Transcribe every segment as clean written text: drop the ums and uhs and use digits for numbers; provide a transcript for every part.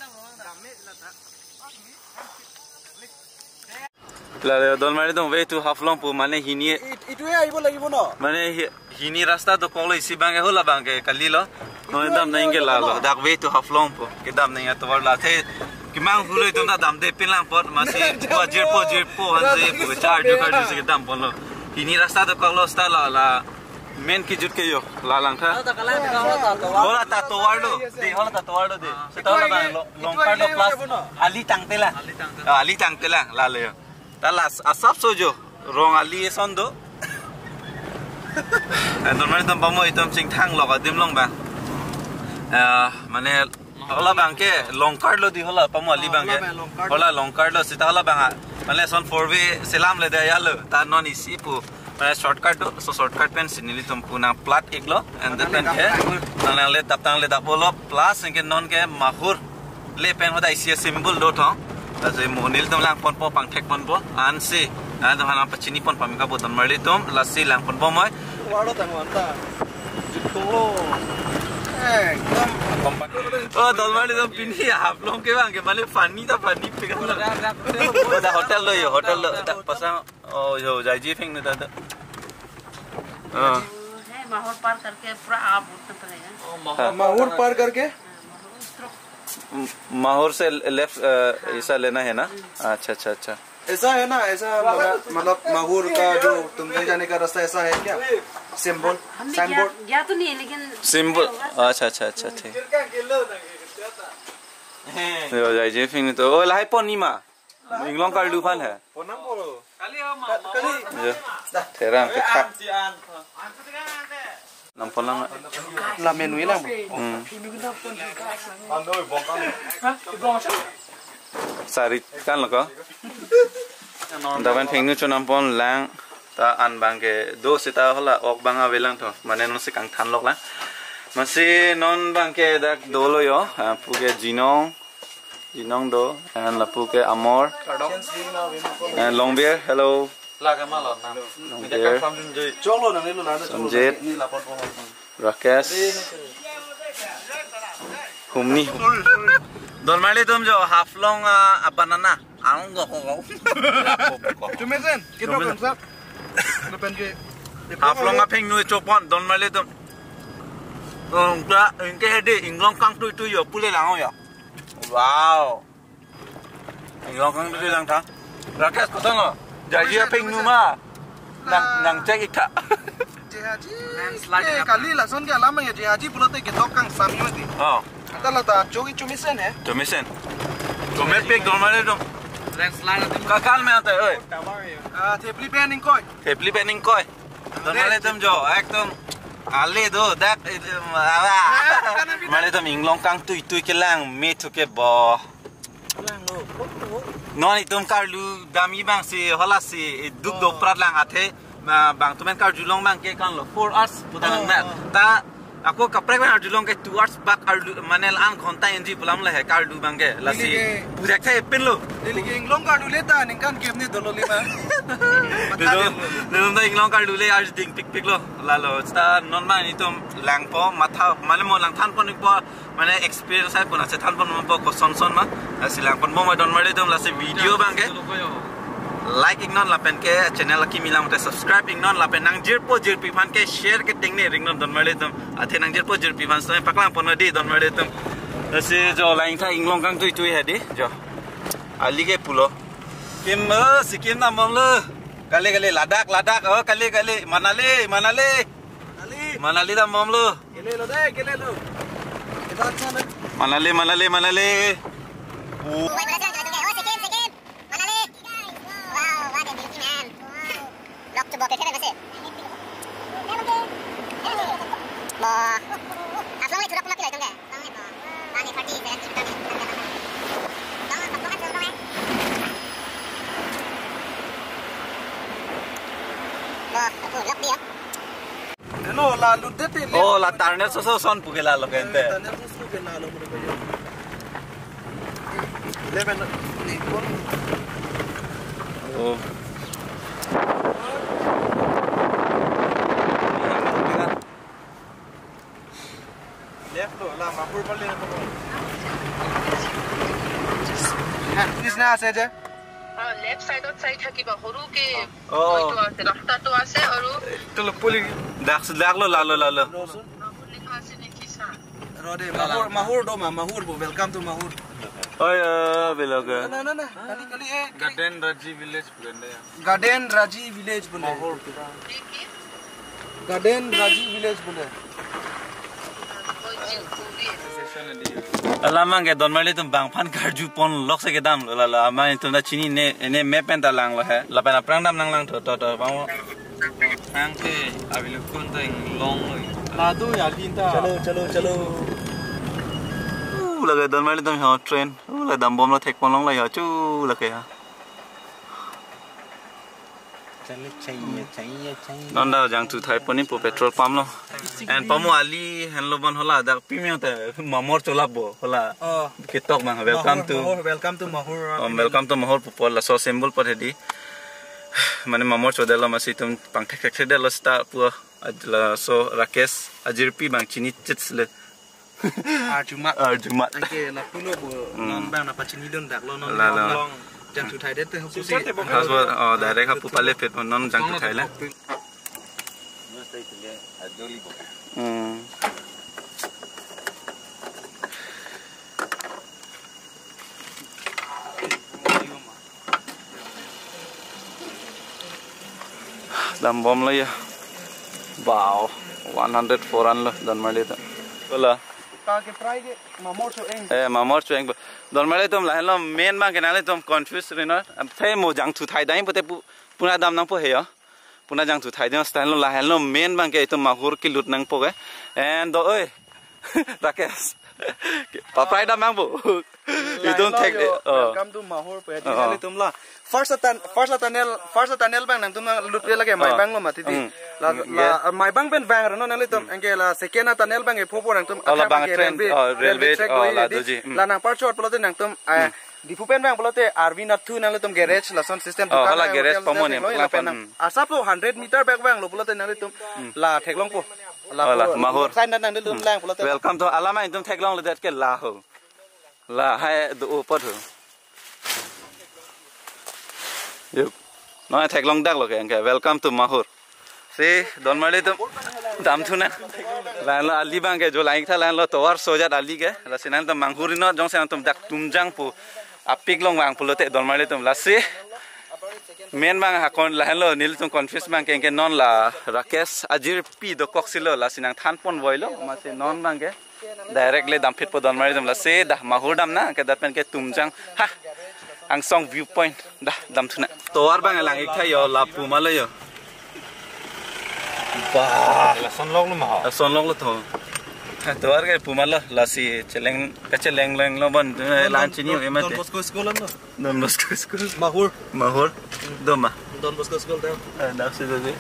Lalu dolmari dong way to Haflong pu mana hini. Itu ya ibu lagi bono. Mana hini rasta to kalau isi bangke hola bangke kali lo. No dam naing ke lalo. Dak way to Haflong pu. Kita naing atau warla the. Kimang hulu itu nda dam de pinlang pot masih wajir po hanse pu charge juga di dam pon lo. Hini rasta to kalau sta la main kijut ke yo lalang tha. Hola ta Tovar lo. Di hola ta Tovar lo di. Setahu lah longkar lo plus ali tangtela lalu. Talas asap sojo rong ali sondo normal tam pamo itam sing thang loga dim long ba mane hola bangke long card lo di hola pamo ali bangke hola long card lo sita hola banga mane son 4-way selam le de yalo ta non isi pu mane shortcut so shortcut pen sinili tum puna plat iglo and the pen ke nang le taptang le dapolo plus inke non ke mahur le pen hoda isi symbol do thong Jadi monil tu lang pon po pang tek pon po ansi ada halang pecini pon pamika po dan mali tom lasi lang pon po moy Walo tangwan ta jitolo oh dan mali tom pini Haflong ke bang ke mali funny pegang ada hotel lo pasang oh yo jaiji fing nih tadi Mahur par करके पूरा आप उठना पड़ेगा Mahur par करके माहौर से लेफ्ट ऐसा लेना है ना अच्छा ऐसा है ना ऐसा मतलब माहौर का जो तुमजंग जाने का रास्ता ऐसा है क्या सिंबल साइनबोर्ड या तो नहीं लेकिन सिंबल अच्छा ठीक यो जाई जे फिंग तो ओ लाई पोनी मा इंग्लोंग का लुफान है पोनम बोलो यो तेरा के खा Nampolang la menu lang Sari kan lo ko Daban phengnu chu nampon lang ta an bangke do sita hola ok banga velang tho mane non se kang than lok la masi non bangke dak dolo yo puke jinong do and la puke amor and long beer hello Samjit Rakesh Humni Dolmali tum jo Haflong banana Anglong Tumesen kita konsep Haflong apeng nu chopon Dolmali tum Ongka inke hede Anglong kang tu yo pule lang yo wow Anglong kang tu lang tha Rakesh kotang lo Jadi apa yang numa, nang cek ikta. Jihaji, kali lah son ke lama ya jihaji pulau tu kita kang sami mati. Oh. Kita lah ta cumisen ya. Cumisen. Cumet pek dormale dong. Kakal me ante, oi. Thepli pen ingkoi. Thepli pen ingkoi. Dormale tum jo, ekdom ale do dak. Male tum Anglong kang tu kelang me tu ke bo. Non itum karlu dami bang si hola si duk do prat lang athe bang tumen kar julong bang ke kan lo 4 hours putang na ta aku kaprek bang julong ke 2 hours back karlu manel an khonta enji pulam la he karlu bang ke lasi pujak the pin lo dili ke Anglong karlu leta ningkan kemni dololi ma Nung Anglong karlu le ar ding pik lo lalo sta non man itum lang po matha male mo lang than pon po mane experience hai puna se than pon mo ko son ma silang pon mo don male dum la se video bang ke like ignon la pen ke channel ki milang te subscribe ignon la pen nang jirpo jirpi fan ke share ke tingne ringnon don male dum athe nang jirpo jirpi fan so paklang pon di don male dum se jo lain tha Anglong kang tu he di jo ali ke pulo kim sikim na mong le kali ladak kali manali da mom lo gele lo kita acha na manali no la ludete oh la tarnet so son pugela lo gente tarnet so pugela lo mo ko Leven ni por oh left lo la Mahur balik Krishna আছে যে লেফট সাইডত চাই থাকিবা সৰুকে হয়তো আছে ৰাস্তাটো আছে আৰু তোলো পুলি ডাকলো লালো লিখা আছে নেকি চা ৰদে মাহুৰ ওয়েলকাম টু মাহুৰ ওই বেলগে না কালি গার্ডেন রাজি ভিলেজ বলে গার্ডেন রাজি ভিলেজ বলে গার্ডেন রাজি ভিলেজ বলে Alamang ke don mali tum bang phan garju pon lok se ke dam la ama tum na chini ne me pen ta lang lo he la pen prang dam lang to pa ang ke abilu kun ta long la do ya lin ta chalo la ke don mali tum ha train la dam bom lo thek pon long la ya chu la ke ha non da jang tu thai poni po petrol pump lo and pamu ali han lo ban hola da premium ta mamor chola bo hola ketok mang welcome to mahur po la so symbol par hedi mane mamor chodela masi tum pang thek de lo sta pu la so rakesh ajirpi bang chini chitsle arjumat ke la pulo bo non bang na pachini don dak lo non jang tu thai de te hu si haswa direct ha pupale pet non jang tu thai la dam bom la ya wow 104 an lo dan mali ta bola ka ke try ke mamor so eng mamor chueng don mali tum la hello main bang kenale tum confuse rena am thai mo jang tu thai dai pote puna dam nang po he ya puna jang tu thai dai style la hello main bang ke tum mahur ki lut nang po ke and do oi rakesh pa prai dam mang bo you don't take welcome to mahur pe ti tum la first tunnel bang nang tum lut pe lage mai bang lo mati ti la mai bang ben bang ro nang le tum angela second tunnel bang e pho nang tum bang railway la doji la nang part short polote nang tum dipu pen bang polote arvin athu nang le tum garage la sound system tu la garage pamone la pen asa po 100 meter back bang lo polote nang le tum la theklong po la mahur sign nang le tum lang polote welcome to alama tum theklong le dat ke la ho la hai do upar ho yuk no theklong dak lo ke welcome to mahur se don mali tum dam thuna la ali bang ke jo laing tha la lo towar soja ali ke la sinan tum manghuri no jong sen tum dak tumjang pu apik long bang pulote don mali tum la se main bang ha kon la hello nil tum confuse bang ke non la rakesh ajir pi do koksilo la sinang than pon boilo ma se non bang ke directly dam fit po don mali tum la se da mahur dam na ke dat pen ke tumjang ha ang song viewpoint da dam thuna towar bang lang ik tha yo la pu ma le yo bah la son long lo tho towar ke pu ma la si cheleng lo ban lan chini e ma te Don Bosco school no don bosco school mahur doma Don Bosco school da se de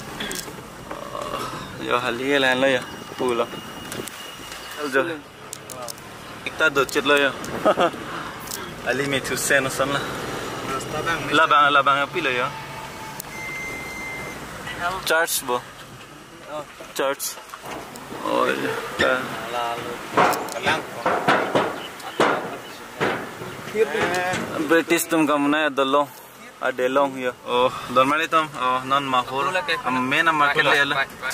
yo hali la lo yo pu lo jo ikta do chet lo yo ali me tu sen son la bang pi lo yo church bo church oh British tum kamna dalo adelong yo oh normally tum non mahur main market le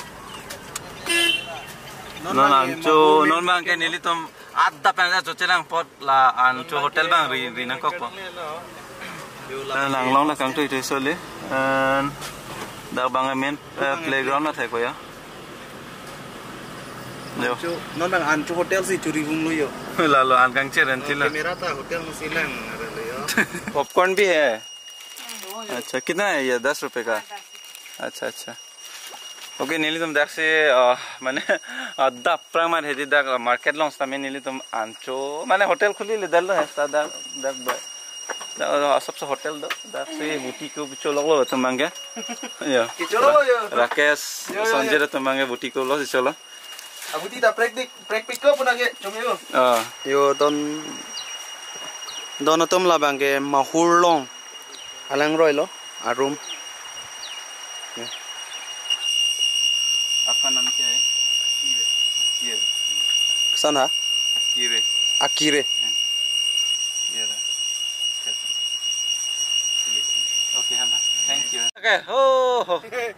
non ancho non bang ke nili tum adda panja chochelang pot la ancho hotel bang ri nang kok po langlong la kang tu sole da bang main playground na thai ko ya yo non bang ancho hotel si churi hum lo yo la lo an kang che ren thila मेरा था होटल में सिlang रहे यो पॉपकॉर्न भी है अच्छा कितना है ये 10 रुपए का अच्छा ओके नीली तुम देख से माने अद्दा प्रामार हेदी दा मार्केट लॉन्स तमे नीली तुम आंचो माने होटल खुली ले दल है सा दा सबसे होटल दो दा से बुटी को बिचो लगलो तुम मांगे यो राकेश संजय रे तुम मांगे बुटी को लो चलो abuti da praktik ko puna ke chomyo yo don tom la bang ke mahur long alang roi lo arum आपका नाम क्या है sana Akire akire ये रहा Okay. Oh.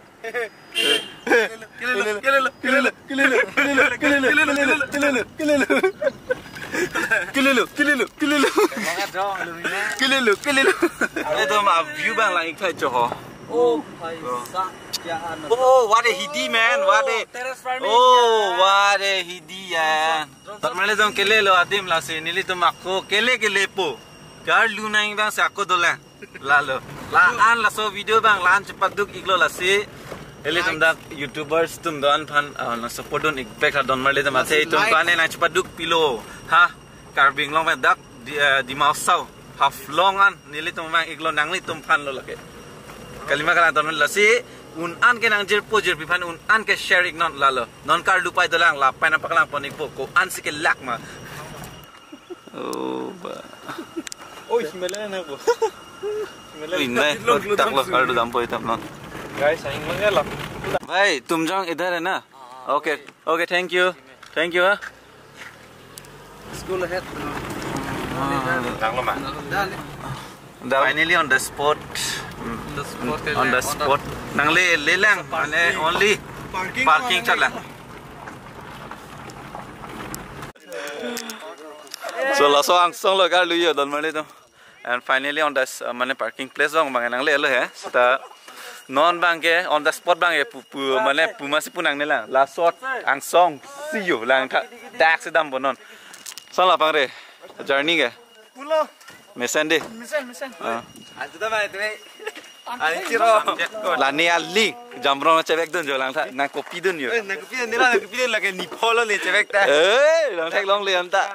Itu mah view bang lang ikut Johor. Oh, Oh, what a hidi man, what a. Oh, what a hidi ya. Termale tu kele lo adim lah se nili tu makko kele po. Gar luna ing bang se aku dolan. Lalu, an lah so video bang lan cepat duk iglo lah se. Ele tum dak YouTubers tum don pan support don impact don marle tu masih tum kan yang cepat duk pilo. Ha, Karbi Anglong bang dak Dima Hasao. Half long an nili tum bang iglo nangli tum pan lo lagi. Kalima kalang don marle se. Un-an ke nang jirpo jirpipan un-an ke share ignon lalo. Non kar lupai dolang lapai na pakalang ponik po ko an si ke lak ma. Oh ba. Oh, Himalaya na po. Ui नहीं तक लो कर दो दाम पोई तब ना Guys, sayang manggil lah. भाई तुमजांग इधर है ना okay okay thank you School ahead. Finally on the spot nang le lang ane only parking chala so la so ang song lo gar lu yo don mali to and finally on the mane parking place bang bang nang le lo he sta non bang ke on the spot bang e pu mane pu masih punang ne lang la shot ang song see you lang tha dak se dam bonon so la bang re journey ke Pulau. mesen de Misen. Atu ta mai tu ai ciro la ni ali jamro cewek dun jo lang tha na kopi dun yo Na kopi dun lagi ni polo le cewek ta. lang thek long lian ta